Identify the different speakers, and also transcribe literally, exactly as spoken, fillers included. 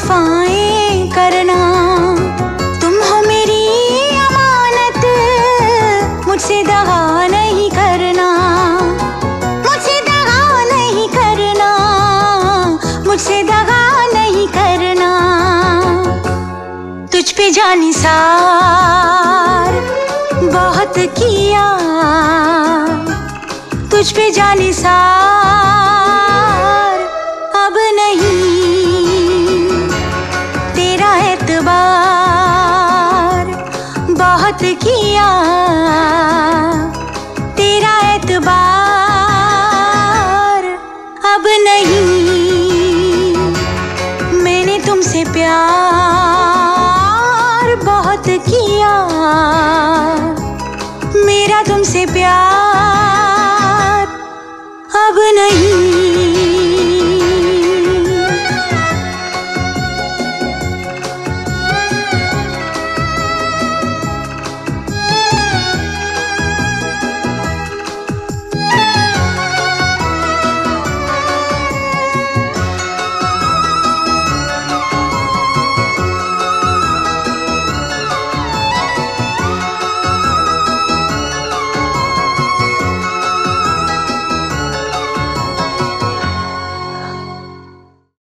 Speaker 1: वफाएं करना। तुम हो मेरी अमानत, मुझसे दगा नहीं करना, मुझसे दगा नहीं करना, मुझसे दगा नहीं करना। तुझ पे जानिसार बहुत किया, तुझ पे जानिसार अब नहीं। तेरा एतबार बहुत किया, तेरा एतबार अब नहीं। मैंने तुमसे प्यार बहुत किया, मेरा तुमसे प्यार अब नहीं।